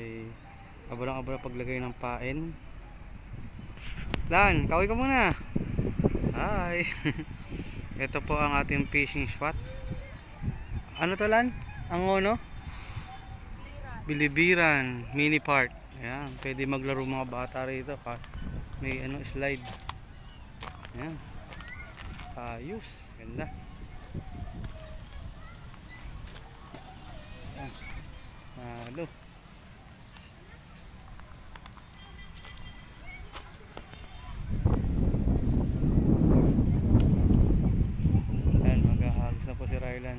ay abang-abang paglagay ng pain. Lan, kaway ka muna. Hi. Ito po ang ating fishing spot. Ano to, Lan? Ang ano? Bilibiran mini park. Ayan, pwede maglaro mga bata rito. May ano, slide. Ayan. Ayos, ganda. Ayan. Halo. Ayan, maghahagis na po si Rylan.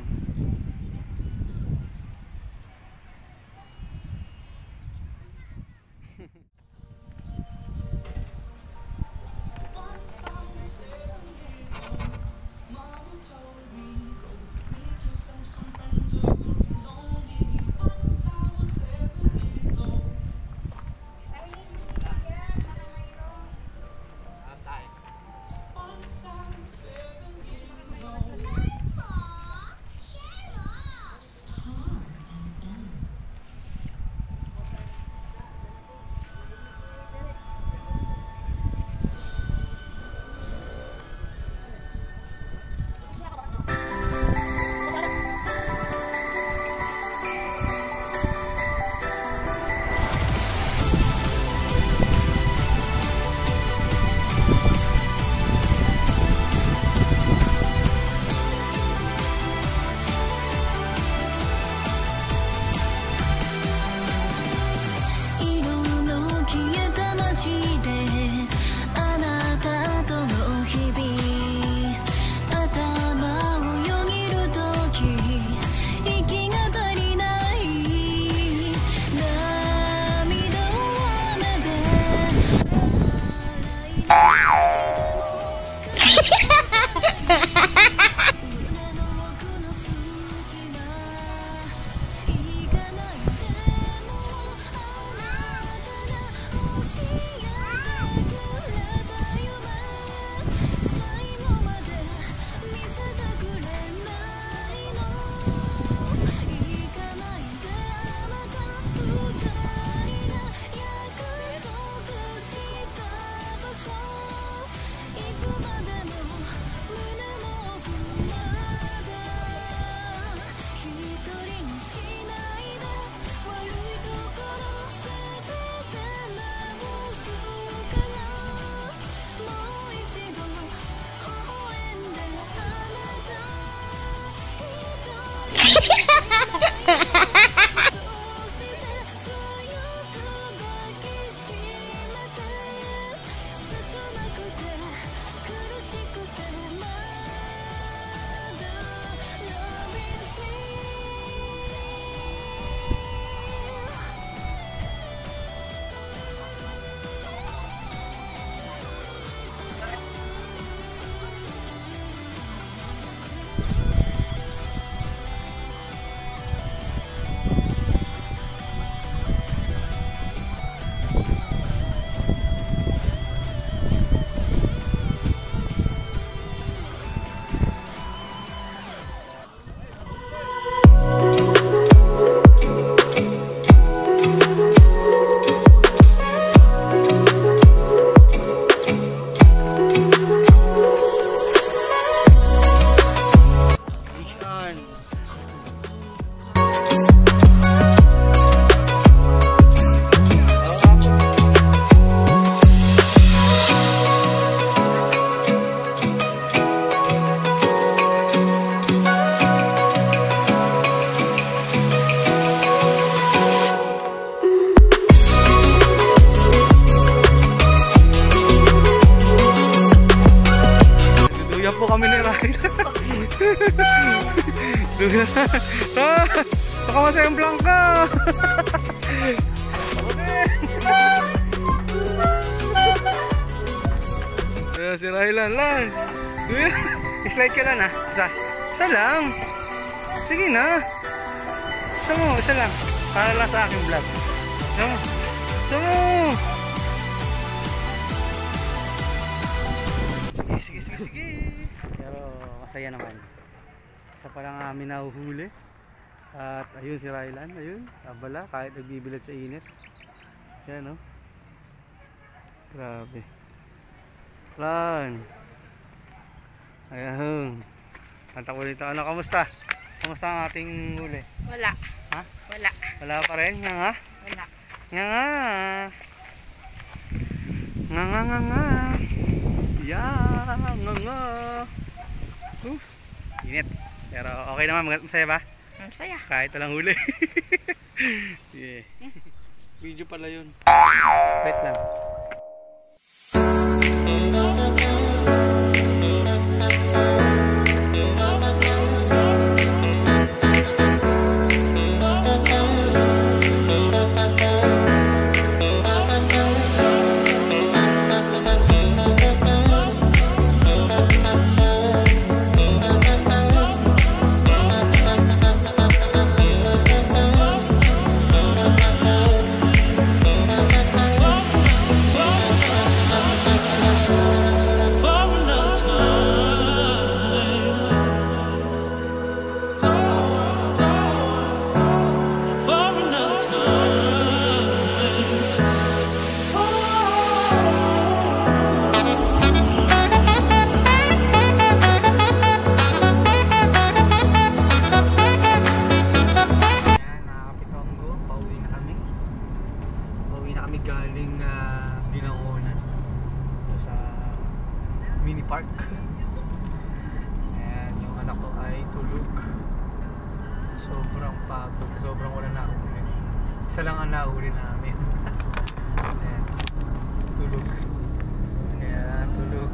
Po kami ni Rylan. Baka masayang Blanca. Si Rylan lang. Slide ka na. Isa lang. Sige na. Isa lang. Para lang sa aking vlog. Isa mo. Sige. Pero masaya naman. Isa pa lang namin nahuhuli. At ayun si Rylan, ayun, abala kahit nagbibilad sa init. Yan, no? Grabe. Lan. Ayun. Kanta ko dito. Ano, kamusta? Kamusta ang ating huli? Wala. Ha? Wala. Wala pa rin? Nga nga? Wala. Nga nga. Nga nga nga nga. Yeah, nga nga. Init. Pero okay naman, masaya ba? Masaya. Kahit walang huli. Yeah. Video pala yun. Wait lang. Galing Binangonan sa mini park. Ayan, yung anak ko ay tulog. Sobrang pagod, sobrang wala na huli. Isa lang ang nahuli namin. Ayan, tulog. Ayan, tulog.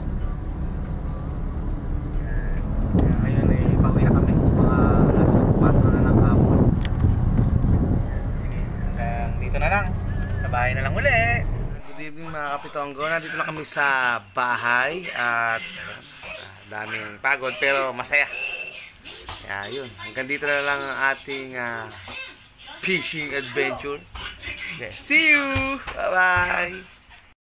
Ayan, ngayon ay pauwi na kami. Mga alas 4 na ng hapon. Sige, hanggang dito na lang. Bahay na lang uli. Good evening mga Kapitonggo. Nandito na kami sa bahay at daming pagod pero masaya. Kaya yun, hanggang dito na lang ang ating fishing adventure. Okay. See you! Bye bye!